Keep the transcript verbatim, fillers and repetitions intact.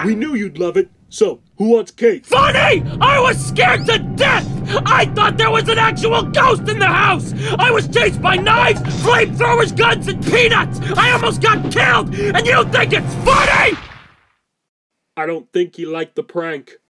We knew you'd love it. So, who wants cake? Funny! I was scared to death! I thought there was an actual ghost in the house! I was chased by knives, flamethrowers, guns, and peanuts! I almost got killed! And you think it's funny?! I don't think he liked the prank.